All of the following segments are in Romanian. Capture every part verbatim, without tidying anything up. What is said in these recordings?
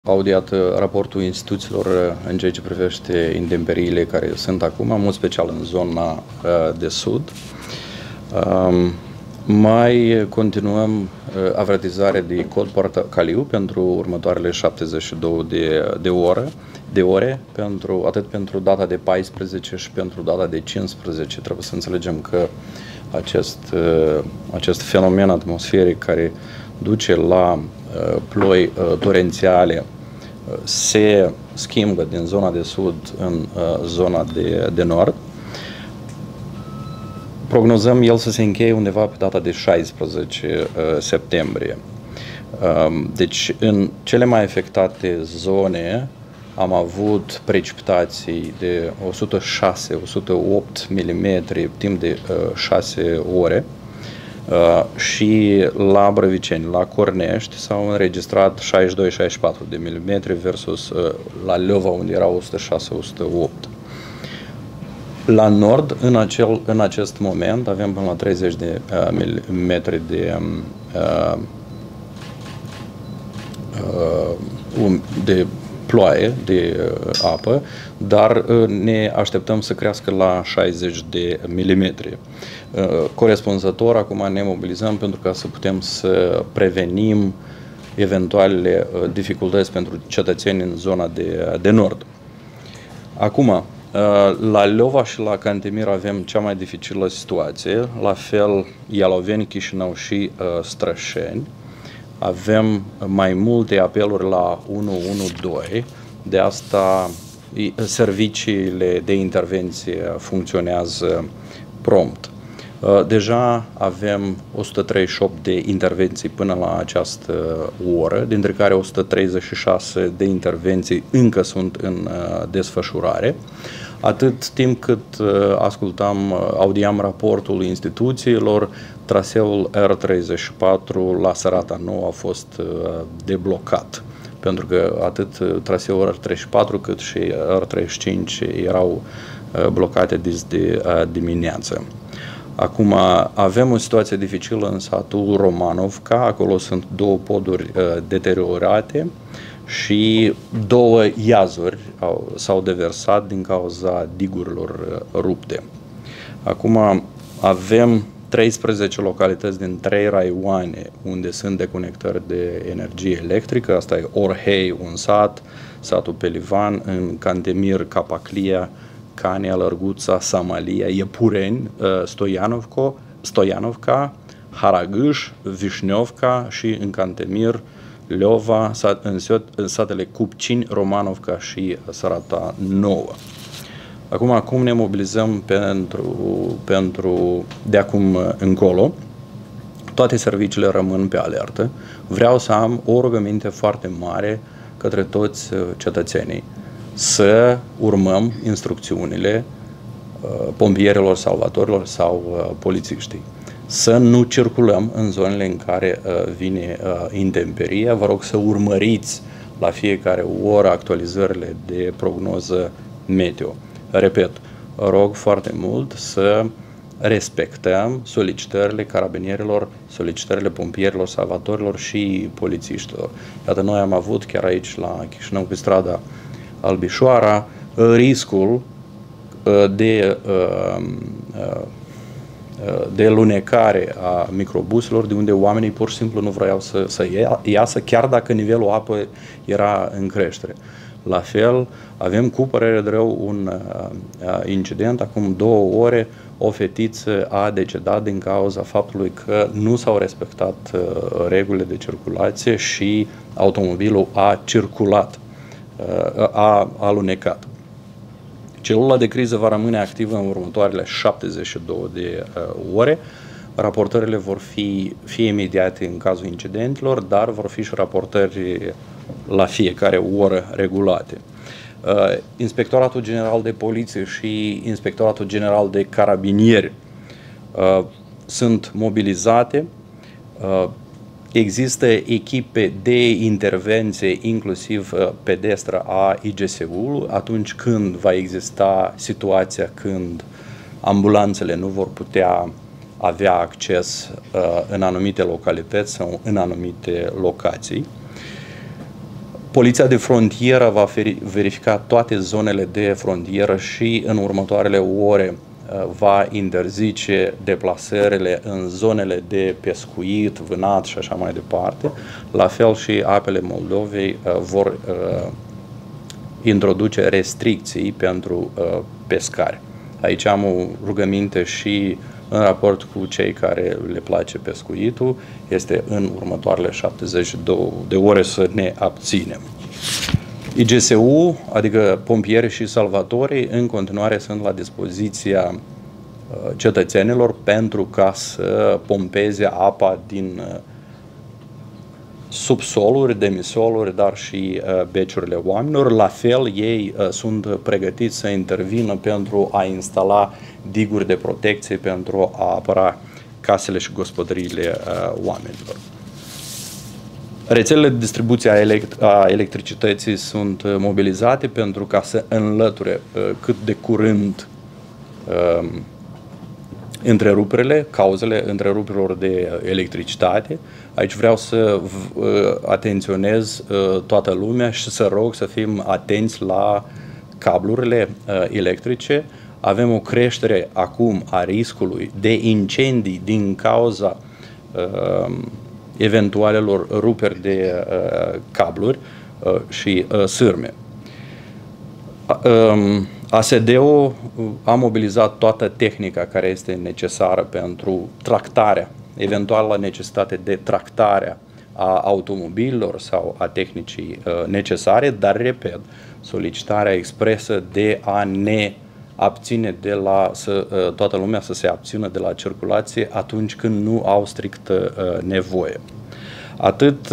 Audiat raportul instituțiilor în ceea ce privește intemperiile care sunt acum, în mod special în zona de sud. Mai continuăm avertizarea de cod portocaliu pentru următoarele șaptezeci și două de, de, ore, de ore, pentru, atât pentru data de paisprezece și pentru data de cincisprezece. Trebuie să înțelegem că acest, acest fenomen atmosferic care duce la ploi torențiale se schimbă din zona de sud în zona de, de nord. Prognozăm el să se încheie undeva pe data de șaisprezece septembrie. Deci, în cele mai afectate zone am avut precipitații de o sută șase - o sută opt milimetri timp de șase ore. Uh, și la Brăviceni, la Cornești s-au înregistrat șaizeci și doi - șaizeci și patru de milimetri versus uh, la Leova, unde era o sută șase - o sută opt. La nord, în, acel, în acest moment, avem până la treizeci de uh, milimetri de, uh, uh, de ploaie, de uh, apă, dar uh, ne așteptăm să crească la șaizeci de milimetri. Uh, corespunzător, acum ne mobilizăm pentru ca să putem să prevenim eventualele uh, dificultăți pentru cetățeni în zona de, de nord. Acum, uh, la Leova și la Cantemir avem cea mai dificilă situație, la fel Ialoveni, Chișinău și uh, Strășeni. Avem mai multe apeluri la unu unu doi, de asta serviciile de intervenție funcționează prompt. Deja avem o sută treizeci și opt de intervenții până la această oră, dintre care o sută treizeci și șase de intervenții încă sunt în desfășurare. Atât timp cât ascultam, audiam raportul instituțiilor, traseul R treizeci și patru la Sărata Nouă a fost deblocat, pentru că atât traseul R treizeci și patru cât și R treizeci și cinci erau blocate de dimineață. Acum avem o situație dificilă în satul Romanovca, acolo sunt două poduri deteriorate și două iazuri s-au deversat din cauza digurilor rupte. Acum avem treisprezece localități din trei raioane unde sunt deconectări de energie electrică. Asta e Orhei, un sat, satul Pelivan, în Cantemir, Capaclia, Cania, Lărguța, Samalia, Iepureni, Stoianovco, Stoianovca, Haragâș, Vișneovca și în Cantemir, Leova, în satele Cupcini, Romanovca și Sărata Nouă. Acum, acum ne mobilizăm pentru, pentru de acum încolo. Toate serviciile rămân pe alertă. Vreau să am o rugăminte foarte mare către toți cetățenii să urmăm instrucțiunile pompierilor, salvatorilor sau polițiștii. Să nu circulăm în zonele în care vine intemperia. Vă rog să urmăriți la fiecare oră actualizările de prognoză meteo. Repet, rog foarte mult să respectăm solicitările carabinierilor, solicitările pompierilor, salvatorilor și polițiștilor. Iată, noi am avut chiar aici la Chișinău, pe strada Albișoara, riscul de, de lunecare a microbuselor, de unde oamenii pur și simplu nu vreau să, să iasă, chiar dacă nivelul apei era în creștere. La fel, avem cu părere de rău un incident, acum două ore, o fetiță a decedat din cauza faptului că nu s-au respectat regulile de circulație și automobilul a circulat, a alunecat. Celula de criză va rămâne activă în următoarele șaptezeci și două de ore. Raportările vor fi fie imediate în cazul incidentelor, dar vor fi și raportări la fiecare oră regulate. Inspectoratul General de Poliție și Inspectoratul General de Carabinieri sunt mobilizate. Există echipe de intervenție, inclusiv pedestră a I G S U-ului, atunci când va exista situația când ambulanțele nu vor putea avea acces în anumite localități sau în anumite locații. Poliția de frontieră va verifica toate zonele de frontieră și în următoarele ore va interzice deplasările în zonele de pescuit, vânat și așa mai departe. La fel și apele Moldovei vor introduce restricții pentru pescari. Aici am o rugăminte și în raport cu cei care le place pescuitul, este în următoarele șaptezeci și două de ore să ne abținem. I G S U, adică pompieri și salvatorii, în continuare sunt la dispoziția cetățenilor pentru ca să pompeze apa din subsoluri, demisoluri, dar și beciurile oamenilor. La fel, ei sunt pregătiți să intervină pentru a instala diguri de protecție pentru a apăra casele și gospodăriile oamenilor. Rețelele de distribuție a, elect a electricității sunt mobilizate pentru ca să înlăture cât de curând întreruperile, cauzele întreruperilor de electricitate. Aici vreau să atenționez toată lumea și să rog să fim atenți la cablurile electrice. Avem o creștere acum a riscului de incendii din cauza eventualelor ruperi de cabluri și sârme. A S D-ul a mobilizat toată tehnica care este necesară pentru tractarea, eventuală necesitate de tractarea a automobililor sau a tehnicii necesare, dar, repet, solicitarea expresă de a ne abține de la, să, toată lumea să se abțină de la circulație atunci când nu au strict nevoie. Atât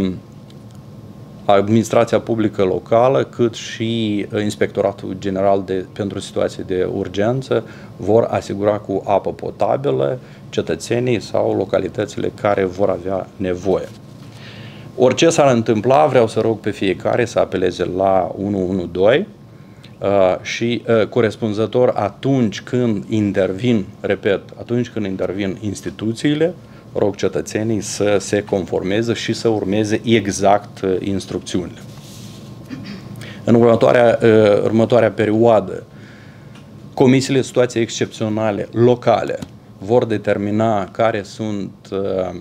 Administrația Publică Locală, cât și Inspectoratul General de, pentru Situații de Urgență vor asigura cu apă potabilă cetățenii sau localitățile care vor avea nevoie. Orice s-ar întâmpla, vreau să rog pe fiecare să apeleze la unu unu doi uh, și uh, corespunzător atunci când intervin, repet, atunci când intervin instituțiile, rog cetățenii să se conformeze și să urmeze exact uh, instrucțiunile. În următoarea, uh, următoarea perioadă, comisiile de situații excepționale locale vor determina care sunt uh,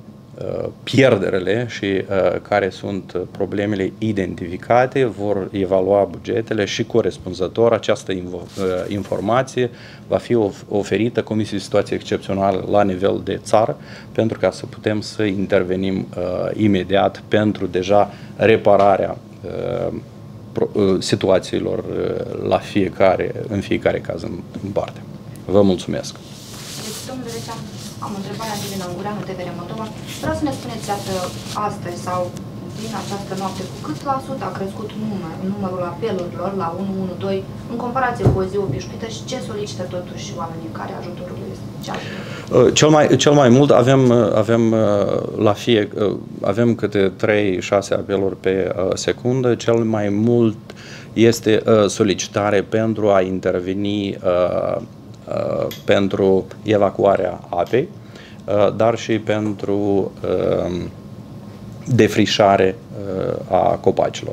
pierderele și uh, care sunt problemele identificate, vor evalua bugetele și corespunzător această informație va fi oferită Comisiei de Situații Excepționale la nivel de țară pentru ca să putem să intervenim uh, imediat pentru deja repararea uh, pro, uh, situațiilor uh, la fiecare, în fiecare caz în, în parte. Vă mulțumesc! Deci, domnule Recea, am o întrebare de la Ungureanu T V R Moldova. Vreau să ne spuneți astăzi sau din această noapte cu cât la sută a crescut număr, numărul apelurilor la unu unu doi în comparație cu o zi obișnuită și ce solicită totuși oamenii care ajutorul este? Cel mai, cel mai mult avem, avem la fie avem câte trei șase apeluri pe secundă. Cel mai mult este solicitare pentru a interveni Uh, pentru evacuarea apei, uh, dar și pentru uh, defrișare uh, a copacilor.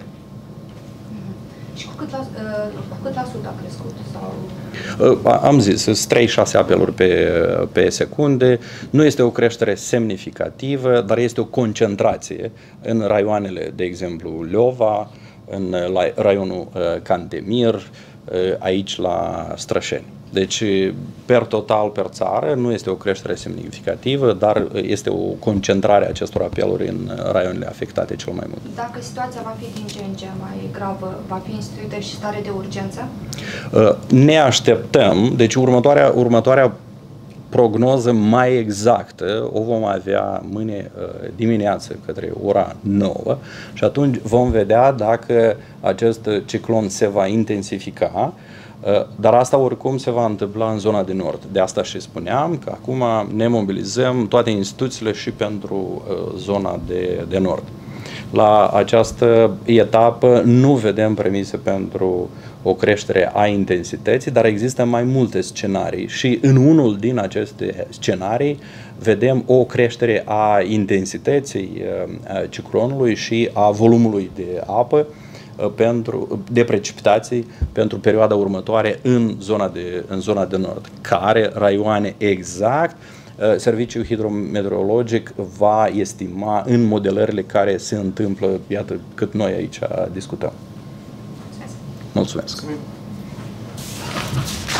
Și cu cât la, uh, cu cât la sută a crescut? Sau... Uh, am zis, sunt trei șase apeluri pe, pe secunde. Nu este o creștere semnificativă, dar este o concentrație în raioanele, de exemplu, Leova, în la, raionul uh, Cantemir, uh, aici la Strășeni. Deci, per total, per țară, nu este o creștere semnificativă, dar este o concentrare a acestor apeluri în raioanele afectate cel mai mult. Dacă situația va fi din ce în ce mai gravă, va fi instituită și stare de urgență? Ne așteptăm, deci următoarea, următoarea prognoză mai exactă o vom avea mâine dimineață către ora nouă și atunci vom vedea dacă acest ciclon se va intensifica. Dar asta oricum se va întâmpla în zona de nord. De asta și spuneam că acum ne mobilizăm toate instituțiile și pentru zona de, de nord. La această etapă nu vedem premise pentru o creștere a intensității, dar există mai multe scenarii și în unul din aceste scenarii vedem o creștere a intensității ciclonului și a volumului de apă pentru, de precipitații pentru perioada următoare în zona de, în zona de nord. Care raioane exact Serviciul Hidrometeorologic va estima în modelările care se întâmplă, iată, cât noi aici discutăm. Mulțumesc! Mulțumesc.